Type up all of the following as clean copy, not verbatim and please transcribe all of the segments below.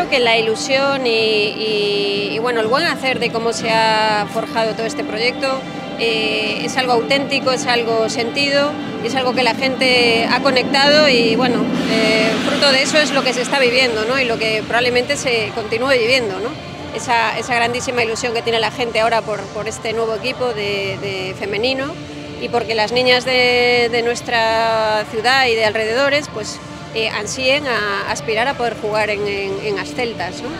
creo que la ilusión y bueno, el buen hacer de cómo se ha forjado todo este proyecto es algo auténtico, es algo sentido, es algo que la gente ha conectado y bueno, fruto de eso es lo que se está viviendo, ¿no? Y lo que probablemente se continúe viviendo, ¿no? Esa grandísima ilusión que tiene la gente ahora por este nuevo equipo de femenino y porque las niñas de nuestra ciudad y de alrededores pues ansíen a aspirar a poder jugar en las Celtas, ¿no?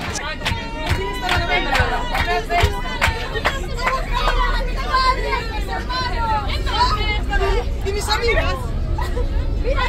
¿Y mis amigas? ¡Mira!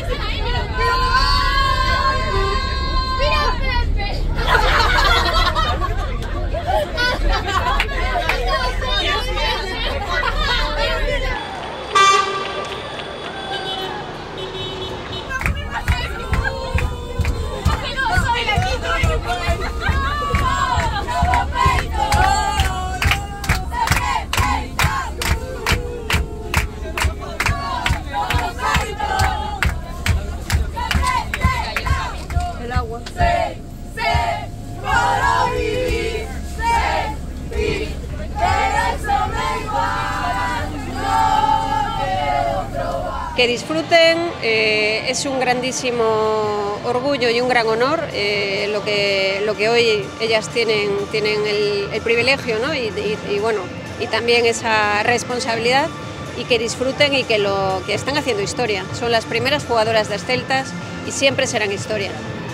Que disfruten, es un grandísimo orgullo y un gran honor lo que hoy ellas tienen el privilegio, ¿no? y bueno, y también esa responsabilidad, y que disfruten y que están haciendo historia. Son las primeras jugadoras de las Celtas y siempre serán historia.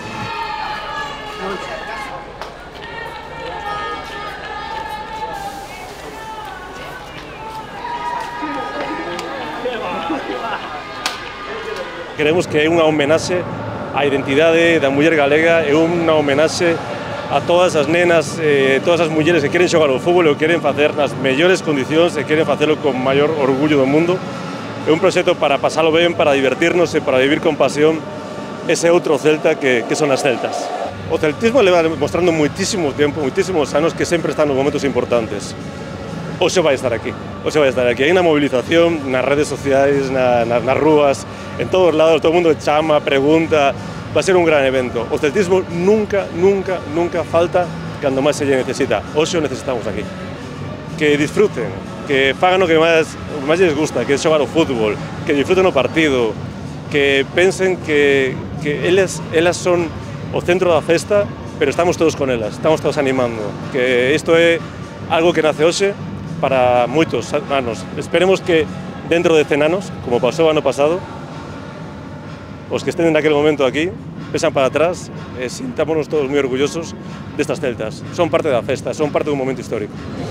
Queremos que é unha homenaxe á identidade da muller galega, é unha homenaxe a todas as nenas, todas as mulleres que queren xogar ao fútbol e o queren facer nas mellores condicións e queren facelo con maior orgullo do mundo. É un proxecto para pasalo ben, para divertirnos e para vivir con pasión ese outro Celta que son as Celtas. O celtismo leva mostrando moitísimo tempo, moitísimos anos que sempre están nos momentos importantes. Hoxe vai estar aquí, hai na movilización, nas redes sociais, nas rúas, en todos lados, todo o mundo chama, pregunta, va a ser un gran evento. O celtismo nunca falta cando máis se lle necesita. Hoxe o necesitamos aquí. Que disfruten, que fagan o que máis lles gusta, que é xogar o fútbol, que disfruten o partido, que pensen que elas son o centro da festa, pero estamos todos con elas, estamos todos animando. Que isto é algo que nace hoxe para moitos anos. Esperemos que dentro de 100 anos, como pasou o ano pasado, os que estén naquele momento aquí, pesan para atrás e sintámonos todos moi orgullosos destas Celtas. Son parte da festa, son parte dun momento histórico.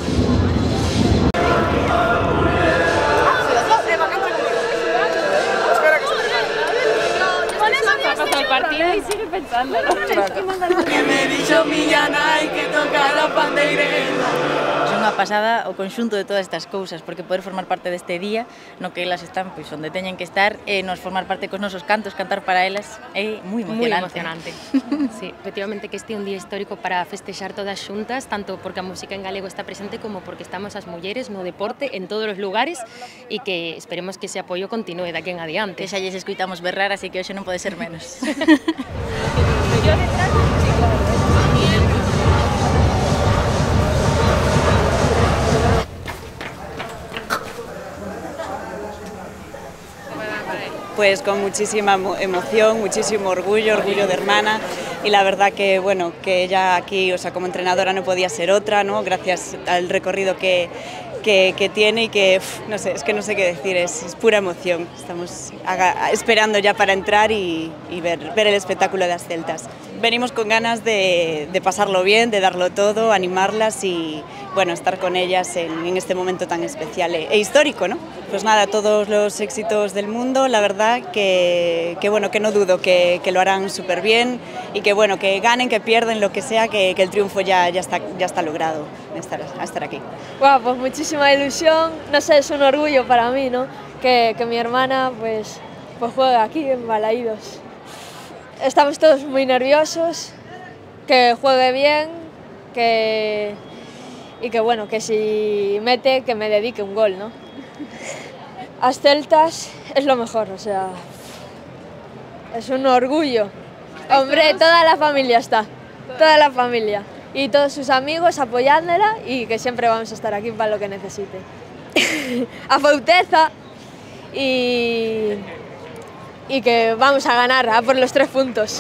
Y sigue pensándolo. Que me dixo miña nai que tocara a pandeireta. É unha pasada o conxunto de todas estas cousas, porque poder formar parte deste día no que elas están pois onde teñen que estar e nos formar parte cos nosos cantos, cantar para elas é moi emocionante. Sí, efectivamente que este é un día histórico para festexar todas xuntas, tanto porque a música en galego está presente como porque estamos as mulleres no deporte en todos os lugares e que esperemos que ese apoio continúe de aquí en adiante. Que xa lles escoitamos berrar, así que hoxe non pode ser menos. Pues con muchísima emoción, muchísimo orgullo de hermana, y la verdad que bueno, que ella aquí, o sea, como entrenadora no podía ser otra, ¿no? Gracias al recorrido que tiene y que, no sé, es que no sé qué decir, es pura emoción. Estamos esperando ya para entrar y ver el espectáculo de las Celtas. Venimos con ganas de pasarlo bien, de darlo todo, animarlas y bueno, estar con ellas en este momento tan especial e histórico, ¿no? Pues nada, todos los éxitos del mundo, la verdad que bueno, que no dudo que lo harán súper bien y que bueno, que ganen, que pierden, lo que sea, que el triunfo ya está logrado a estar aquí. Wow, pues muchísima ilusión, no sé, es un orgullo para mí, ¿no? Que mi hermana pues juegue aquí en Balaídos. Estamos todos muy nerviosos, que juegue bien, y que bueno, que si mete, que me dedique un gol, ¿no? As Celtas es lo mejor, o sea, es un orgullo. Hombre, toda la familia está. toda la familia y todos sus amigos apoyándola y que siempre vamos a estar aquí para lo que necesite. A Fauteza y que vamos a ganar a por los 3 puntos.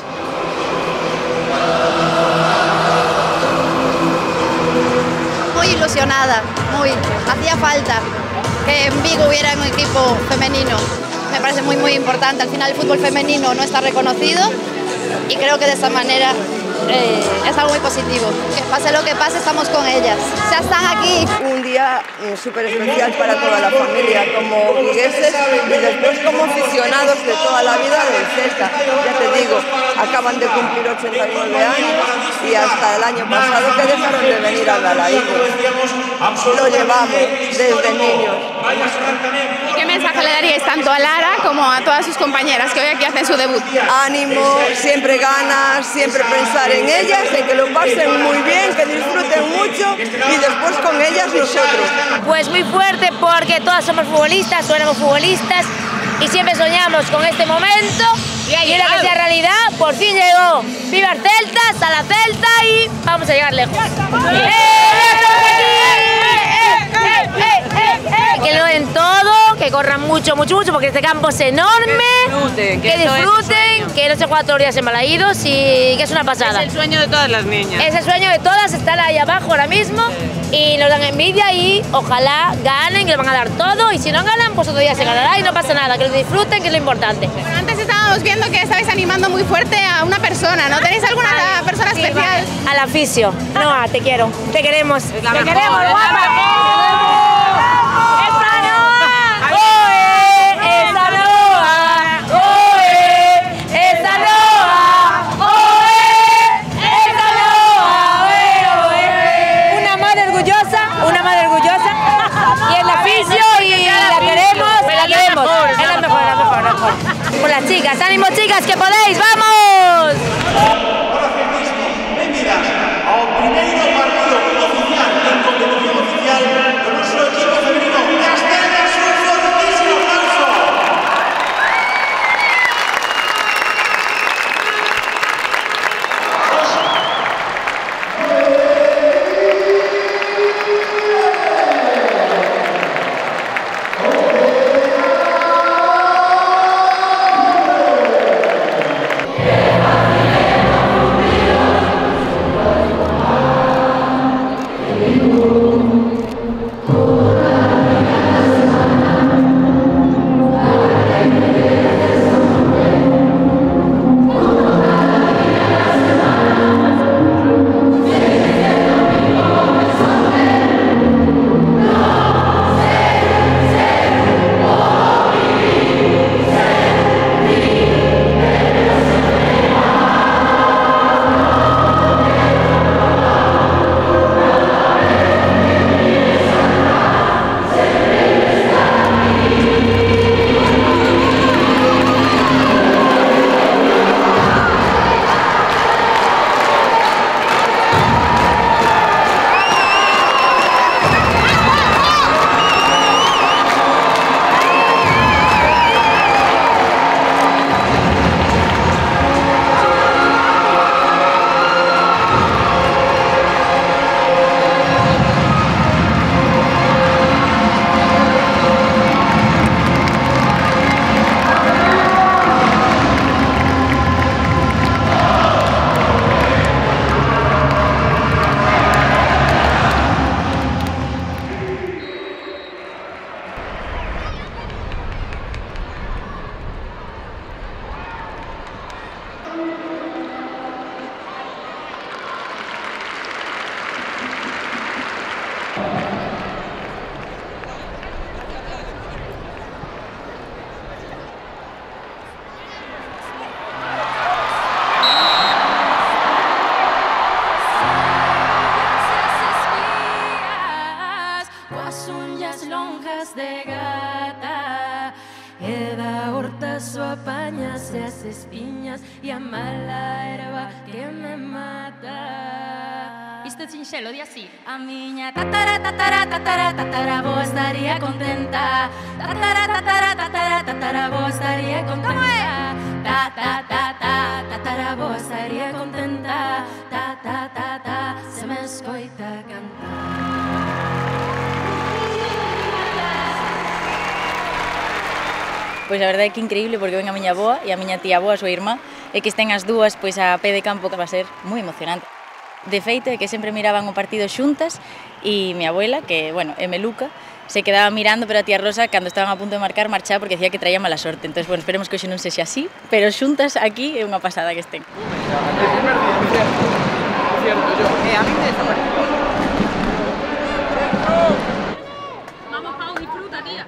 Muy ilusionada, hacía falta que en Vigo hubiera un equipo femenino. Me parece muy importante. Al final el fútbol femenino no está reconocido y creo que de esa manera es algo muy positivo. Que pase lo que pase, estamos con ellas. Ya están aquí. Un día súper especial para toda la familia, como vigueses y después como aficionados de toda la vida del Celta. Ya te digo, acaban de cumplir 89 años y hasta el año pasado que dejaron de venir a Balaídos. Lo llevamos desde niños. ¿Y qué mensaje le daríais tanto a Lara como a todas sus compañeras que hoy aquí hacen su debut? Ánimo, siempre ganas, siempre pensar en ellas, en que lo pasen muy bien, que disfruten mucho y después con ellas nosotros. Pues muy fuerte porque todas somos futbolistas o éramos futbolistas y siempre soñamos con este momento y ahora que sea realidad, por fin llegó. ¡Viva el Celta, Sala Celta y vamos a llegar lejos! Que lo den todo, que corran mucho porque este campo es enorme, que disfruten, que no se juega todos los días en Balaídos y que es una pasada. Es el sueño de todas las niñas. Es el sueño de todas estar ahí abajo ahora mismo y nos dan envidia y ojalá ganen, que lo van a dar todo y si no ganan, pues otro día se ganará y no pasa nada, que lo disfruten, que es lo importante. Pero antes estábamos viendo que estabais animando muy fuerte a una persona, ¿no? ¿Tenéis alguna persona especial? Al aficio. Noa, te quiero, te queremos. Es la te mejor, queremos, es la guapa. Por las chicas, ánimo chicas, que podéis, ¡vamos! Benvidas ao primeiro partido oficial en competición oficial do noso equipo femenino Castela Sur fortísimo aplauso. espiñas y a mala herba que me mata. Isto sinxelo, di así. A miña tatara, tatara, tatara, tatara, estaría contenta. Tatara, tatara, tatara, tatara, estaría contenta. ta ta ta ta, tataraboa estaría contenta, ta ta ta ta, se me escoita cantar. Pois a verdade é que increíble porque ven a miña avoa e a miña tía avoa, a súa irmá, e que estén as dúas pois a pé de campo, que va a ser moi emocionante. De feito é que sempre miraban o partido xuntas e mi abuela, que, bueno, é meluca, se quedaba mirando, pero a tía Rosa, cando estaban a punto de marcar, marchaba porque decía que traía mala sorte. Entón, bueno, esperemos que hoxe non sexa así, pero xuntas aquí é unha pasada que estén. Vamos, Pau, disfruta, tía.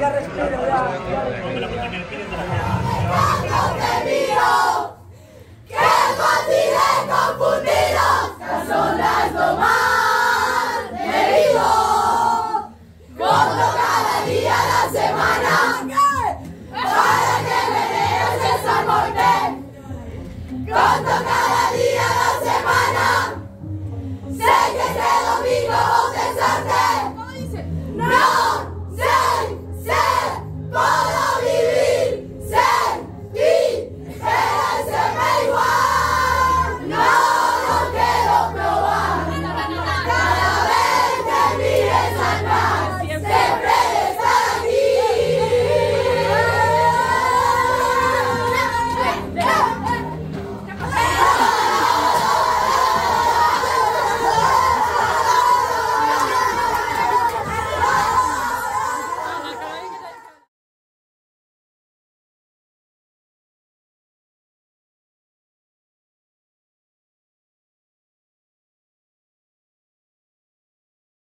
respiro, ya.